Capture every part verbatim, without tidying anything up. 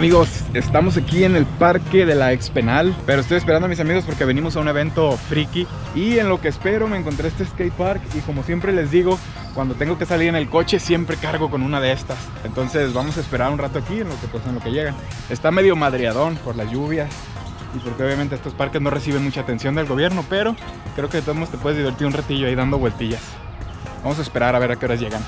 amigos? Estamos aquí en el parque de la Expenal, pero estoy esperando a mis amigos porque venimos a un evento friki. Y en lo que espero me encontré este skate park y como siempre les digo, cuando tengo que salir en el coche siempre cargo con una de estas. Entonces vamos a esperar un rato aquí en lo que, pues, en lo que llegan. Está medio madreadón por las lluvias y porque obviamente estos parques no reciben mucha atención del gobierno, pero creo que de todos modos te puedes divertir un ratillo ahí dando vueltillas. Vamos a esperar a ver a qué horas llegan.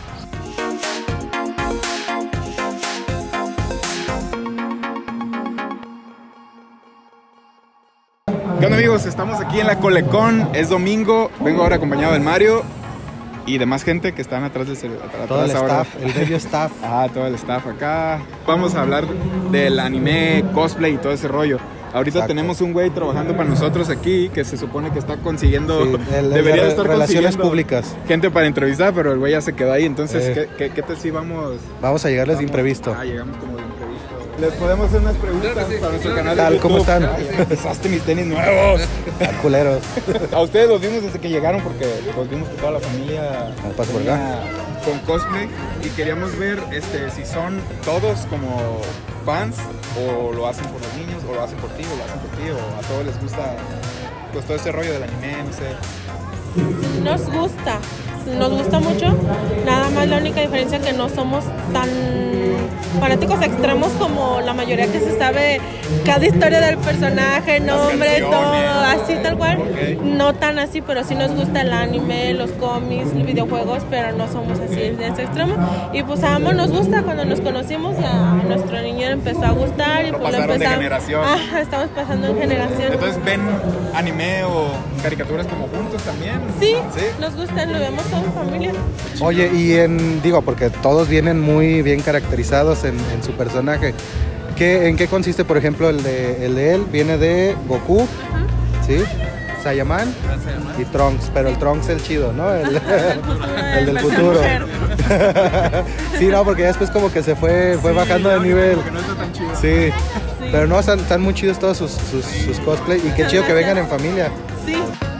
¿Qué onda, amigos? Estamos aquí en la Colecon, es domingo, vengo ahora acompañado del Mario y de más gente que están atrás del celular. Todo el staff, el bello staff. Ah, todo el staff acá. Vamos a hablar del anime, cosplay y todo ese rollo. Ahorita Exacto. tenemos un güey trabajando para nosotros aquí que se supone que está consiguiendo, sí, el, debería el, estar relaciones públicas, gente para entrevistar, pero el güey ya se quedó ahí. Entonces, eh. ¿qué, qué, ¿qué tal si vamos? Vamos a llegarles de imprevisto. Ah, llegamos como de imprevisto. Les podemos hacer unas preguntas claro, sí, para nuestro canal de YouTube. ¿Cómo están? Ay, empezaste mis tenis nuevos. Ah, culeros. A ustedes los vimos desde que llegaron porque los vimos que toda la familia venía con cosplay y queríamos ver este, si son todos como fans o lo hacen por los niños o lo hacen por ti o lo hacen por ti o a todos les gusta pues todo ese rollo del anime, no sé. Nos gusta, nos gusta mucho, nada más la única diferencia es que no somos tan fanáticos extremos como la mayoría que se sabe cada historia del personaje, nombre, todo, así tal cual, okay. No tan así, pero sí nos gusta el anime, los cómics, los videojuegos, pero no somos así de ese extremo. Y pues a ambos nos gusta, cuando nos conocimos ya a nuestro niño empezó a gustar y lo pues lo empezamos. De generación. Ah, estamos pasando en generación. Entonces ven anime o caricaturas como juntos también. Sí, sí, nos gustan, lo vemos toda en familia. Oye, y en, digo, porque todos vienen muy bien caracterizados en, en su personaje. ¿Qué, ¿En qué consiste, por ejemplo, el de, el de él? Viene de Goku, uh-huh. ¿sí? Saiyaman y Trunks, pero el Trunks es el chido, ¿no? El, Ajá, el, el del futuro. Sí, no, porque ya después como que se fue, fue sí, bajando de nivel. No está tan chido. Sí, sí. Pero no, están, están muy chidos todos sus, sus, sus cosplay y qué chido que vengan en familia. Sí.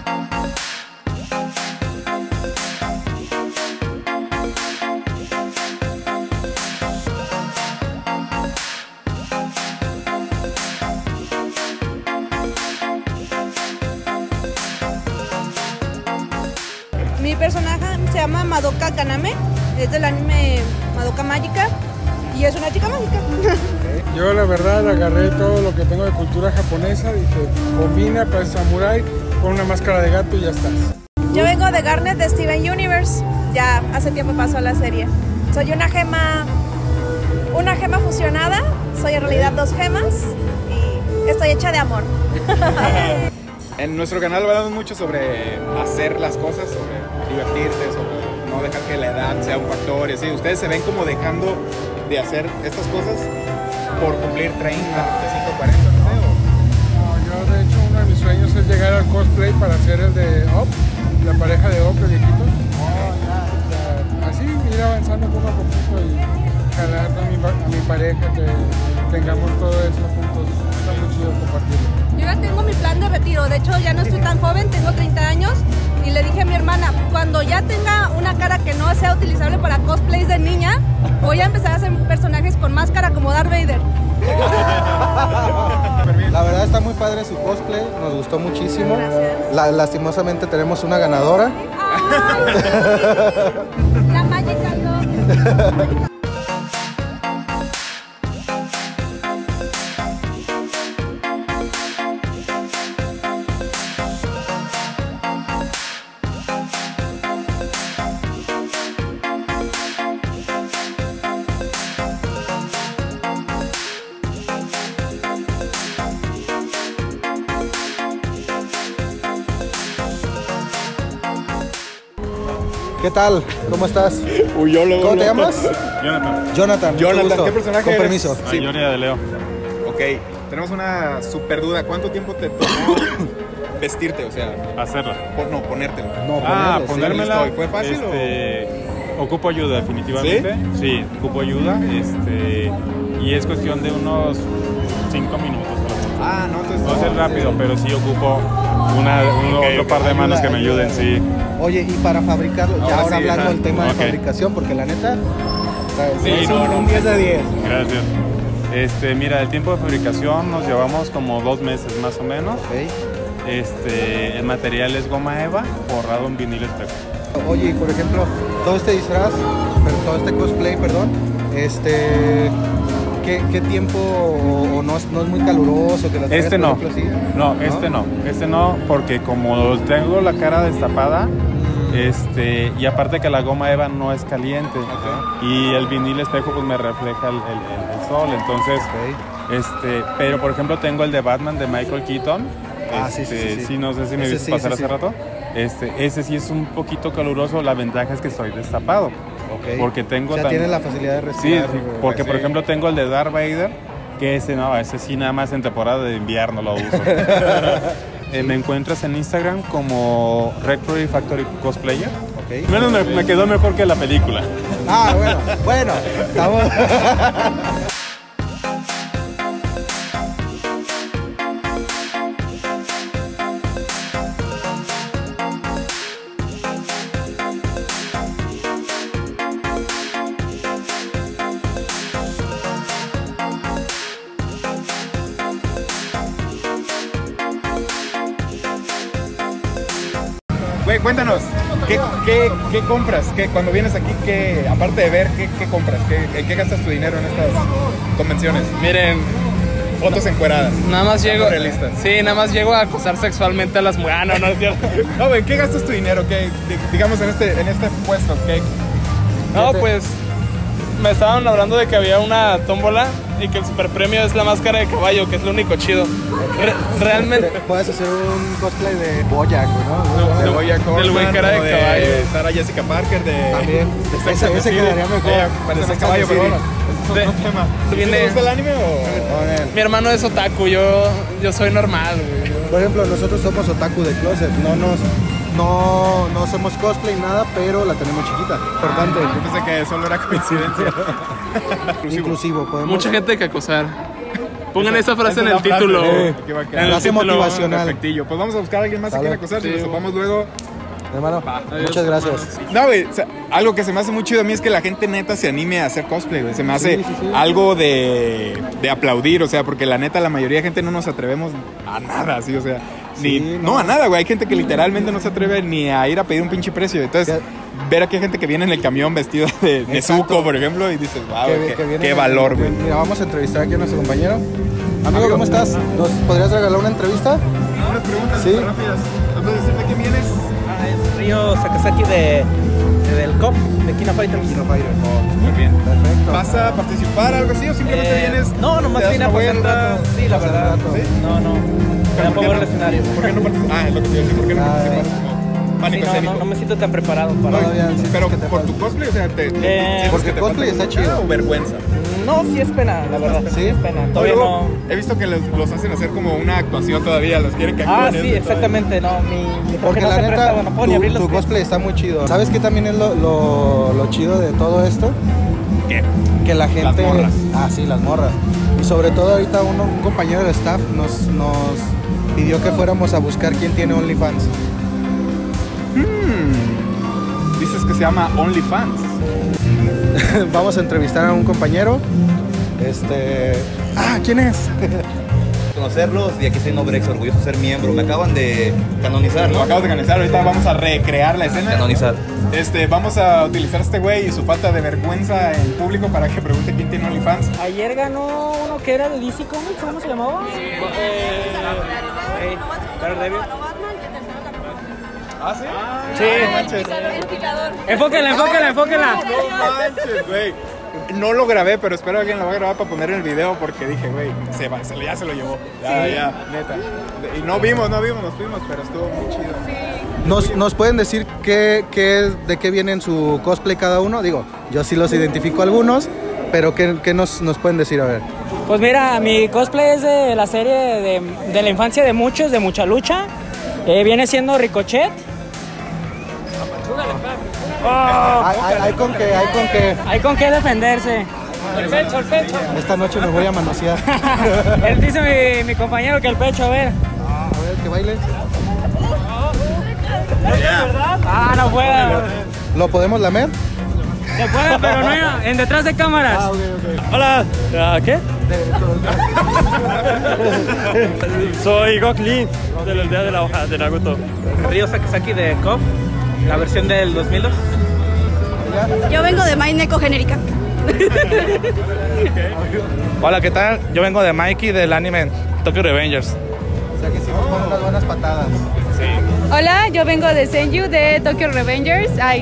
Mi personaje se llama Madoka Kaname, es del anime Madoka Mágica y es una chica mágica. Yo la verdad agarré todo lo que tengo de cultura japonesa, dije, combina para el samurái con una máscara de gato y ya estás. Yo vengo de Garnet de Steven Universe, ya hace tiempo pasó la serie. Soy una gema, una gema fusionada, soy en realidad dos gemas y estoy hecha de amor. En nuestro canal hablamos mucho sobre hacer las cosas, sobre divertirte, sobre no dejar que la edad sea un factor y así. ¿Ustedes se ven como dejando de hacer estas cosas por cumplir treinta, treinta y cinco, cuarenta, no sé? No, yo de hecho uno de mis sueños es llegar al cosplay para hacer el de Up, la pareja de Up, el viejito. Oh, ya. O sea, así ir avanzando poco a poquito y jalar a mi, a mi pareja, que tengamos todo eso juntos. Está muy chido compartirlo. Yo ya tengo mi plan de retiro, de hecho ya no estoy tan joven, tengo treinta años y le dije a mi hermana, cuando ya tenga una cara que no sea utilizable para cosplays de niña, voy a empezar a hacer personajes con máscara como Darth Vader. La verdad está muy padre su cosplay, nos gustó muchísimo. La, lastimosamente tenemos una ganadora. La Magical Dog. ¿Qué tal? ¿Cómo estás? Uy, yo lo, ¿Cómo lo, te llamas? Jonathan. Jonathan. Jonathan, ¿qué personaje Con eres? permiso. Sí. Johnny de Leo. Ok, tenemos una super duda. ¿Cuánto tiempo te tomó vestirte? O sea, hacerla. Por, no, ponértelo. No, ah, ponerle, ponérmela. Sí. ¿Fue fácil este, o...? Ocupo ayuda, definitivamente. ¿Sí? Sí, ocupo ayuda. Este, y es cuestión de unos cinco minutos. Ah, no, entonces... No es rápido, pero sí ocupo una, un okay, otro par de manos que me ayuden, sí. Oye, y para fabricarlo, ya ahora, ahora sí, hablando del tema okay. de fabricación, porque la neta, sí, es no, un, no, un diez de diez. Gracias. Este, mira, el tiempo de fabricación nos llevamos como dos meses más o menos. Ok. Este, el material es goma eva forrado en vinil espejo. Oye, y por ejemplo, todo este disfraz, pero todo este cosplay, perdón, este, ¿qué, qué tiempo o, o no, es, no es muy caluroso? Que las traigas, Este por no. ejemplo, así? no, este no, este no, porque como tengo la cara destapada, este, y aparte que la goma eva no es caliente, Okay. y el vinil espejo pues me refleja el, el- el- el sol, entonces, Ok. este, pero por ejemplo tengo el de Batman de Michael Keaton. Ah, sí, sí, Este, sí, sí. no sé si me Ese viste sí, pasar sí, hace sí. rato. Este, ese sí es un poquito caluroso, la ventaja es que estoy destapado. Ok. Porque tengo O sea, tam- tiene la facilidad de Sí, respirar. sí, güey. porque por sí. ejemplo tengo el de Darth Vader, que ese no, ese sí nada más en temporada de invierno lo uso. Eh, me encuentras en Instagram como Rectory Factory Cosplayer. Ok. Menos me, me quedó mejor que la película. Ah, bueno, bueno, estamos... Güey, cuéntanos, ¿qué, qué, qué compras? ¿Qué, cuando vienes aquí, qué, aparte de ver, qué, qué compras? ¿Qué, ¿En qué gastas tu dinero en estas convenciones? Miren, Fotos encueradas. nada más llego. Realistas. Sí, nada más llego a acosar sexualmente a las mujeres. Ah, no, no es cierto. No, güey, ¿en qué gastas tu dinero? ¿Qué, di- digamos, en este, en este puesto? ¿Qué? No, pues me estaban hablando de que había una tómbola y que el super premio es la máscara de caballo, que es lo único chido. Re- realmente. Puedes hacer un cosplay de Bojack, ¿no? De Bojack Del güey Horseman, cara de o caballo. Sarah Jessica Parker, de... También. de Sex Ese- and the ese City. quedaría mejor. Eh, parece De Sex caballo, and the pero City. bueno, eso es otro tema. Viene- ¿Te gusta el anime o...? Mi hermano es otaku, yo, yo soy normal, güey. Por ejemplo, nosotros somos otaku de closet, no nos... No, no hacemos cosplay, nada, pero la tenemos chiquita. Importante. Yo pensé que solo era coincidencia. Inclusivo, podemos... Mucha gente que acosar. Pongan esa frase Esa en es el la frase, título. eh, que va a quedar. En el Frase título. motivacional. Perfectillo. Pues vamos a buscar a alguien más que Sale. quiera acosar. Si Sí. nos topamos luego... Hermano, Adiós, muchas gracias. No, güey, o sea, algo que se me hace muy chido a mí es que la gente neta se anime a hacer cosplay, güey. Se me hace Sí, sí, sí. algo de, de aplaudir, o sea, porque la neta la mayoría de gente no nos atrevemos a nada, así, o sea, ni, Sí, no. no. a nada, güey. Hay gente que literalmente no se atreve ni a ir a pedir un pinche precio. Entonces, Que- ver aquí hay gente que viene en el camión vestido de, de Exacto. Zuko, por ejemplo, y dices, wow, Que- qué, que viene- qué valor, güey. Mira, vamos a entrevistar aquí a nuestro compañero. Amigo, ¿cómo estás? ¿Nos podrías regalar una entrevista? Unas preguntas Sí. súper rápidas. ¿Me puedes decir de quién vienes? Ah, es Ryo Sakazaki de, de- del C O F, de Kino Fighters. Kino Fighter. Súper bien. Perfecto. ¿Vas a participar algo así o simplemente Eh, vienes? no, nomás te das vine a una pasar un vuelta? rato. Sí, la Pasar un verdad. rato. ¿Sí? No, no. Me ¿Pero da por qué pavor el no? escenario. ¿Por qué no participas? Ah, es lo que te iba a decir. ¿Por qué no Ah, participas? sí. Como Sí, pánico no, escénico. no, no me siento tan preparado para... Todavía sientes Pero que te por falta. tu cosplay, o sea, te, te- Eh, sientes porque que te cosplay falta está chido. o vergüenza. No, sí es pena, la verdad. ¿Sí? es pena. Todavía Luego, no... he visto que los, los hacen hacer como una actuación todavía, los quieren que Ah, actúen sí, eso y exactamente. No, mi, mi Porque traje no la se presta, neta, no puedo ni abrir tu, los tu pies. cosplay está muy chido. ¿Sabes qué también es lo, lo, lo chido de todo esto? todo. ¿Qué? Que la gente... morras. Ah, sí, las morras. Y sobre todo ahorita uno, un compañero de staff nos, nos pidió que fuéramos a buscar quién tiene OnlyFans. Hmm. Dices que se llama OnlyFans. Vamos a entrevistar a un compañero. Este... Ah, ¿quién es? Conocerlos y aquí soy Nobrex, orgulloso de ser miembro. Me acaban de canonizar, Lo ¿no? acabas de canalizar, ahorita vamos a recrear la escena. Canonizar. Este, vamos a utilizar a este güey y su falta de vergüenza en público para que pregunte quién tiene OnlyFans. Ayer ganó uno que era de D C Comics, ¿cómo se llamaba? Eh, Daredevil. ¿Ah, sí? Sí. No manches. El picador. Enfóquenla, enfóquenla, enfóquenla. No manches, güey. No lo grabé, pero espero que alguien lo va a grabar para poner en el video porque dije, güey, se va, se, ya se lo llevó. Ya, ya, neta. Y no vimos, no vimos, nos fuimos, pero estuvo muy chido. ¿Nos, nos pueden decir qué, qué, de qué viene en su cosplay cada uno? Digo, yo sí los identifico algunos, pero ¿qué, qué nos, nos pueden decir? A ver. Pues mira, mi cosplay es de la serie de, de la infancia de muchos, de mucha lucha. Eh, viene siendo Ricochet. Hay, hay- hay con que, hay con que. Hay con qué defenderse. El pecho, el pecho. Esta noche me voy a manosear. Él dice mi, mi compañero que el pecho, a ver. A ver, que baile. Ah, no puede. ¿Lo podemos lamer? Se puede, pero no en detrás de cámaras. Ah, ok, ok. Hola. ¿Ah, ¿Qué? Soy Gok Lee, de la aldea de la hoja de Naruto. Ryo Sakazaki de K O F, la versión del dos mil dos. Yo vengo de My Neko Genérica. Hola, ¿qué tal? Yo vengo de Mikey del anime Tokyo Revengers. O sea que sí nos ponen unas buenas patadas. Sí. Hola, yo vengo de Senju de Tokyo Revengers. Ay.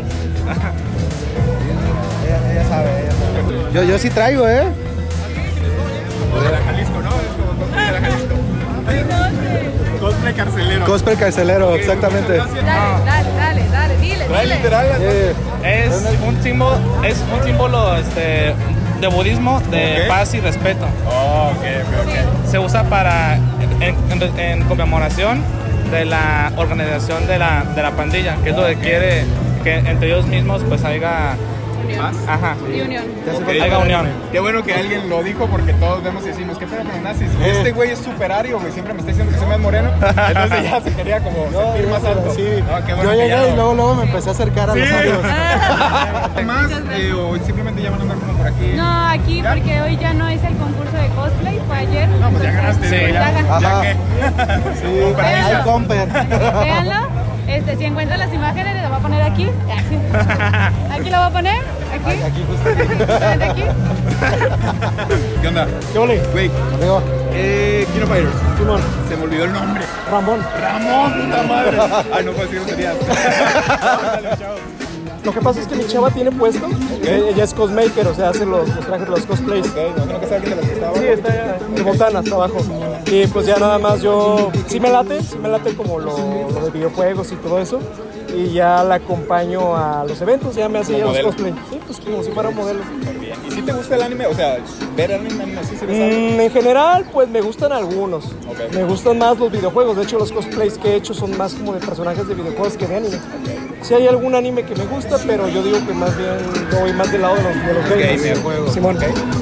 ella, ella sabe, ella sabe. Yo, yo sí traigo, ¿eh? De la Jalisco, ¿no? Es como cosplay de la Jalisco. Cosplay carcelero. Cosplay carcelero, exactamente. Dale, dale, dale, dale, dile, Trae dile. literal las Eh, Es un símbolo, es un símbolo este, de budismo de Ok. paz y respeto. Oh, ok, ok, ok. Se usa para en, en- en conmemoración de la organización de la, de la pandilla, que es lo que quiere que entre ellos mismos pues haya ¿Más? ajá, Y unión. Ok. haya unión. Qué bueno que alguien lo dijo porque todos vemos y decimos, ¿qué pedo con los nazis? Este güey es superario, güey, siempre me está diciendo que soy más moreno. Entonces ya se quería como sentir más alto. Sí. No, qué Yo bueno que ya llegué y no. luego, luego me empecé a acercar a los amigos. ¿Más? Eh, ¿O simplemente ya van a andar como por aquí? No, aquí ¿Ya? porque hoy ya no es el concurso de cosplay, fue ayer. No, pues ya ganaste. Sí. güey, Ya ya, gané. Ajá. ¿Ya qué? Sí, Con permiso. al comper. Véanlo. Este, si encuentran las imágenes, las voy a poner aquí. Aquí lo voy a poner. Aquí. Aquí justo aquí. ¿Ven aquí? ¿Qué onda? ¿Qué ole? Güey, Amigo, eh, Kino Fighters. Simón, Se me olvidó el nombre. Ramón. Ramón, puta madre. Ay, no puedo decir groserías. Dale, chao. Lo que pasa es que mi chava tiene puesto. Eh, Ella es cosmaker, o sea, hace los, los trajes, los cosplays. Ok, me imagino que es alguien de los que estaba. Sí, está de botanas, trabajo. Y pues ya nada más yo, sí me late, sí me late como lo, lo de videojuegos y todo eso. Y ya la acompaño a los eventos, ya me hace ya Como los modelo. cosplay. Sí, pues como si fuera un modelo. Bien. ¿Y si te gusta el anime? O sea, ver anime, anime así, si ves algo. Mm, en general, pues me gustan algunos. Ok. Me gustan más los videojuegos. De hecho, los cosplays que he hecho son más como de personajes de videojuegos que de anime. Sí hay algún anime que me gusta, pero yo digo que más bien yo voy más del lado de los, de los gamers. gamer, juegos. Simón.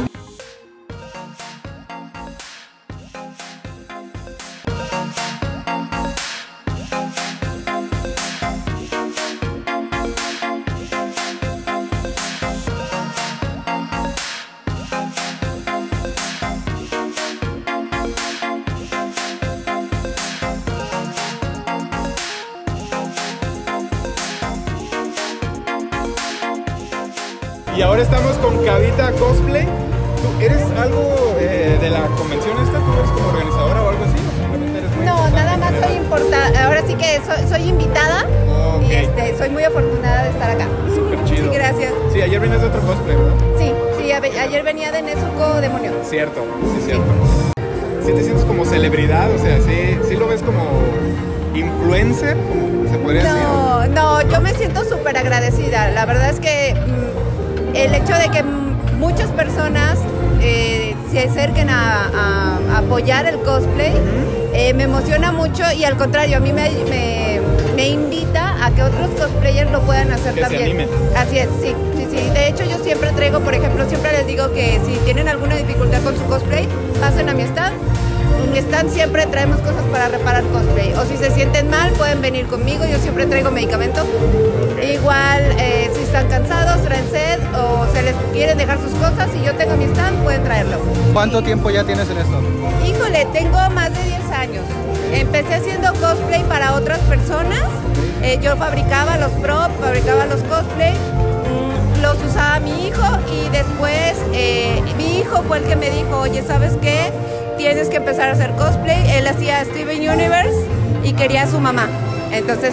Y ahora estamos con Kavita Cosplay. ¿Tú eres algo eh, de la convención esta? ¿Tú eres como organizadora o algo así? ¿O simplemente eres muy No, importante nada en más general? soy importada. Ahora sí que soy, soy invitada Ok. y este, soy muy afortunada de estar acá. Súper chido. Sí, gracias. Sí, ayer vienes de otro cosplay, ¿verdad? Sí, sí, a- ayer venía de Nezuko Demonio. Cierto, sí, cierto. ¿Sí te sientes como celebridad? O sea, ¿sí, sí lo ves como influencer? Como se podría decir. No, no, yo me siento súper agradecida. La verdad es que mm, el hecho de que mm, muchas personas eh, se acerquen a, a- a apoyar el cosplay eh, me emociona mucho y al contrario, a mí me, me, me invita a que otros cosplayers lo puedan hacer Que se también. animen. Así es, sí, sí, sí. De hecho, yo siempre traigo, por ejemplo, siempre les digo que si tienen alguna dificultad con su cosplay, pasen a mi stand. En mi stand siempre traemos cosas para reparar cosplay. O si se sienten mal, pueden venir conmigo. Yo siempre traigo medicamento. Igual, eh, si están cansados, traen sed o se les quieren dejar sus cosas, si yo tengo mi stand, pueden traerlo. ¿cuánto tiempo ya tienes en esto? Híjole, tengo más de diez años. Empecé haciendo cosplay para otras personas. Eh, yo fabricaba los props, fabricaba los cosplay. mm, Los usaba mi hijo y después eh, mi hijo fue el que me dijo, oye, ¿sabes qué? Tienes que empezar a hacer cosplay. Él hacía Steven Universe y quería a su mamá. Entonces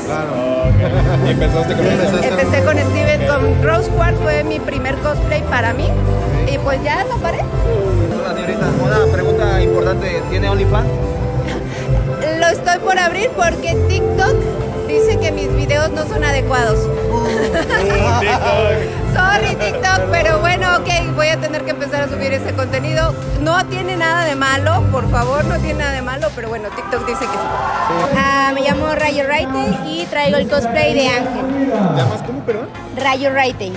Y empezaste con eso. empecé con Steven, con Rose Quartz fue mi primer cosplay para mí. Y pues ya no paré. Hola señorita, una pregunta importante, ¿tiene OnlyFans? Lo estoy por abrir porque TikTok dice que mis videos no son adecuados. Sorry TikTok, pero bueno, ok, voy a tener que empezar a subir ese contenido. No tiene nada de malo, por favor, no tiene nada de malo, pero bueno, TikTok dice que sí. Ah, me llamo Rayo Raite y traigo el cosplay de Ángel. ¿Te llamas cómo, perdón? Rayo Raite.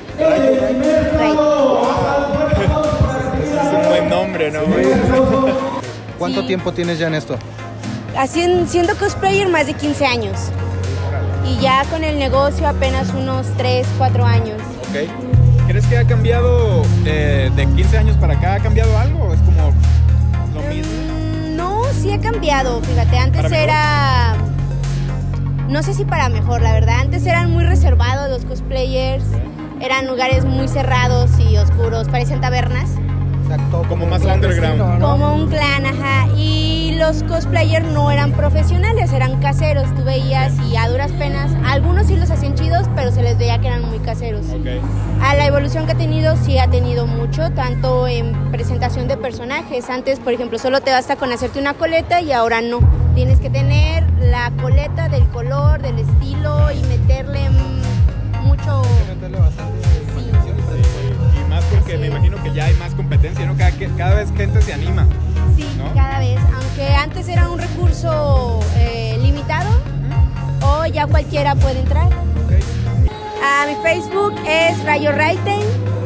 Es un buen nombre, ¿no? ¿Cuánto Sí. tiempo tienes ya en esto? Haciendo, siendo cosplayer más de quince años. Y ya con el negocio apenas unos tres, cuatro años. Ok. ¿Crees que ha cambiado eh, de quince años para acá? ¿Ha cambiado algo? ¿O es como lo mismo? Mm, no, sí ha cambiado, fíjate, antes era... No sé si para mejor, la verdad. Antes eran muy reservados los cosplayers, eran lugares muy cerrados y oscuros, parecían tabernas. Exacto, como más underground. Como un clan, ajá. Y los cosplayers no eran profesionales, eran caseros. Tú veías y a duras penas, algunos sí los hacían chidos, pero se les veía que eran muy caseros. Okay. A la evolución que ha tenido, sí ha tenido mucho, tanto en presentación de personajes. Antes, por ejemplo, solo te basta con hacerte una coleta y ahora no. Tienes que tener la coleta del color, del estilo y meterle mucho... Meterle bastante. Sí. Y más porque me imagino que ya hay más competencia, ¿no? Cada, cada vez gente se anima. Sí, ¿no? cada vez. Aunque antes era un recurso eh, limitado, o ya cualquiera puede entrar. Okay. Uh, mi Facebook es Rayo Raiten.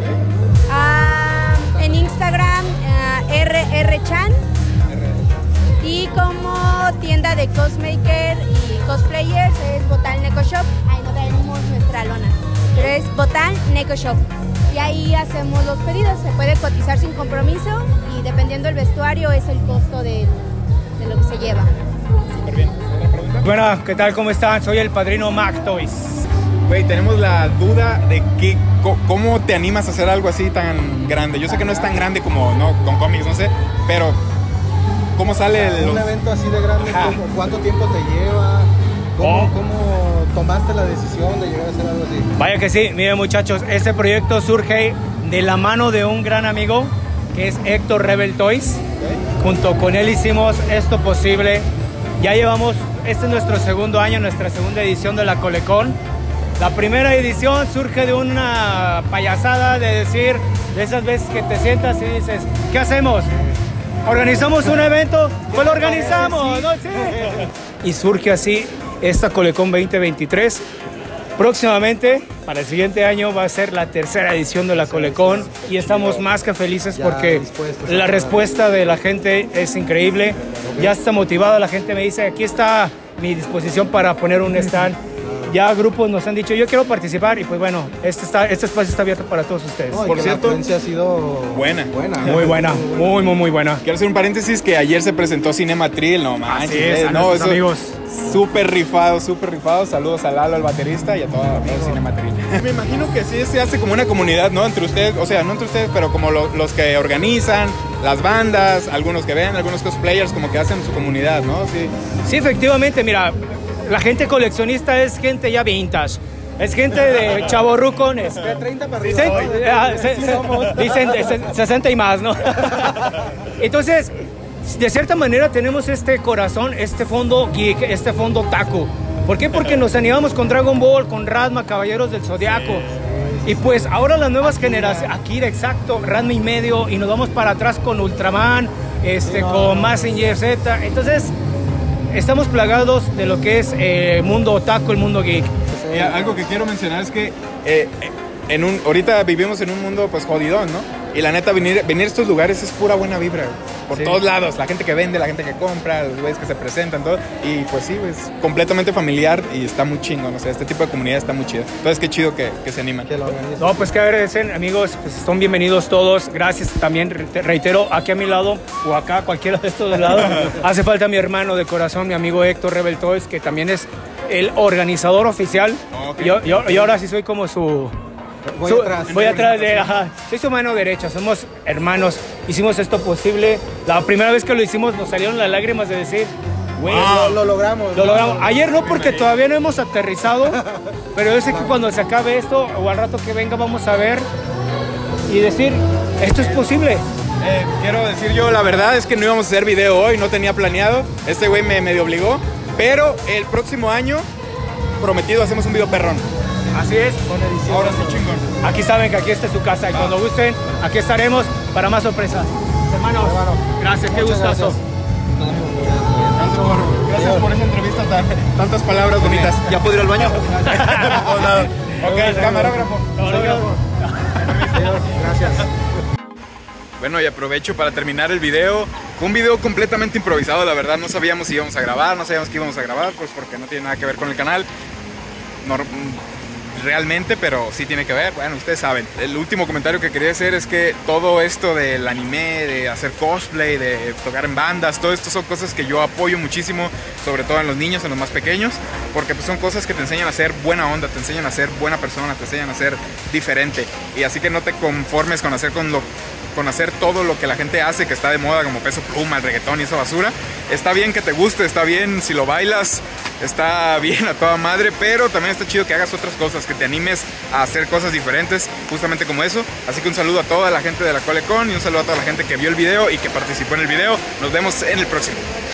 Uh, en Instagram, uh, R R Chan. Y como tienda de cosmaker y cosplayers es Botal Neko Shop. Ahí no tenemos nuestra lona, pero es Botal Neko Shop. Y ahí hacemos los pedidos, se puede cotizar sin compromiso y dependiendo del vestuario es el costo de, de lo que se lleva. Súper bien. ¿Otra pregunta? Bueno, ¿qué tal? ¿Cómo están? Soy el padrino Mac Toys. Güey, tenemos la duda de que, cómo te animas a hacer algo así tan grande. Yo sé que no es tan grande como no, con cómics, no sé, pero ¿cómo sale el, un los... evento así de grande? ¿Cómo, ¿Cuánto tiempo te lleva? ¿Cómo, Oh. ¿Cómo tomaste la decisión de llegar a hacer algo así? Vaya que sí, miren muchachos, este proyecto surge de la mano de un gran amigo que es Héctor Rebel Toys. Okay. Junto con él hicimos esto posible. Ya llevamos, este es nuestro segundo año, nuestra segunda edición de la Colecon. La primera edición surge de una payasada de decir, de esas veces que te sientas y dices, ¿qué hacemos? ¿Organizamos un evento? Pues lo organizamos, ¿no? Sí. Y surge así esta Colecon veinte veintitrés. Próximamente, para el siguiente año, va a ser la tercera edición de la Colecon y estamos más que felices porque la respuesta de la gente es increíble. Ya está motivada, la gente me dice, aquí está mi disposición para poner un stand. Ya grupos nos han dicho, yo quiero participar y pues bueno, este, está, este espacio está abierto para todos ustedes. No, Por cierto, la afluencia ha sido buena. buena. Muy buena, muy, muy, muy buena. Quiero hacer un paréntesis que ayer se presentó Cinematril, no manches. Así es, a no, nuestros amigos. Súper rifado, súper rifado. Saludos a Lalo, al baterista y a todo el Cinematril. Me imagino que sí se hace como una comunidad, ¿no? Entre ustedes, o sea, no entre ustedes, pero como lo, los que organizan, las bandas, algunos que ven, algunos cosplayers, como que hacen su comunidad, ¿no? Sí, sí, efectivamente, mira, la gente coleccionista es gente ya vintage. Es gente de chavorrucones. De treinta para Dicen, arriba. ah, se- se- dicen de se- sesenta y más, ¿no? Entonces, de cierta manera tenemos este corazón, este fondo geek, este fondo taco. ¿Por qué? Porque nos animamos con Dragon Ball, con Ranma, Caballeros del Zodiaco. Y pues ahora las nuevas generaciones, Akira, exacto, Ranma y medio, y nos vamos para atrás con Ultraman, este, con Mazinger Z. Entonces, estamos plagados de lo que es el mundo otaku, el mundo geek. Eh, algo que quiero mencionar es que eh, en un, ahorita vivimos en un mundo pues jodidón, ¿no? Y la neta, venir, venir a estos lugares es pura buena vibra, por Sí. todos lados. La gente que vende, la gente que compra, los güeyes que se presentan, todo. Y pues sí, es completamente familiar y está muy chingón. O sea, este tipo de comunidad está muy chida. Entonces, qué chido que, que se animan. No, pues que agradecen, amigos, pues son bienvenidos todos. Gracias también, re- reitero, aquí a mi lado o acá, cualquiera de estos lados. Hace falta mi hermano de corazón, mi amigo Héctor Rebel Toys, que también es el organizador oficial. Ok. Yo, yo, yo ahora sí soy como su... Voy su- atrás. voy atrás de, ajá, soy su mano derecha, somos hermanos, hicimos esto posible. La primera vez que lo hicimos nos salieron las lágrimas de decir, güey, Lo, lo logramos. lo logramos. Ayer no, porque todavía no hemos aterrizado, pero yo sé que cuando se acabe esto o al rato que venga vamos a ver y decir, esto es posible. Eh, quiero decir yo, la verdad es que no íbamos a hacer video hoy, no tenía planeado. Este güey me medio obligó. Pero el próximo año, prometido, hacemos un video perrón. Así es. Ahora sí, chingón. Aquí saben que aquí está su casa y cuando gusten, aquí estaremos para más sorpresas. Hermanos, gracias, qué Muchas gustazo. Gracias por, gracias por esa entrevista, tan- tantas palabras bonitas. ¿Ya puedo ir al baño? Ok, camarógrafo. Gracias. Bueno, y aprovecho para terminar el video. Fue un video completamente improvisado, la verdad. No sabíamos si íbamos a grabar, no sabíamos que íbamos a grabar, pues porque no tiene nada que ver con el canal. Nor- realmente, pero sí tiene que ver. Bueno, ustedes saben. El último comentario que quería hacer es que todo esto del anime, de hacer cosplay, de tocar en bandas, todo esto son cosas que yo apoyo muchísimo, sobre todo en los niños, en los más pequeños, porque pues son cosas que te enseñan a ser buena onda, te enseñan a ser buena persona, te enseñan a ser diferente. Y así que no te conformes con hacer con lo con hacer todo lo que la gente hace, que está de moda, como Peso Pluma, el reggaetón y esa basura. Está bien que te guste, está bien si lo bailas, está bien a toda madre, pero también está chido que hagas otras cosas, que te animes a hacer cosas diferentes, justamente como eso. Así que un saludo a toda la gente de la Colecon y un saludo a toda la gente que vio el video y que participó en el video. Nos vemos en el próximo.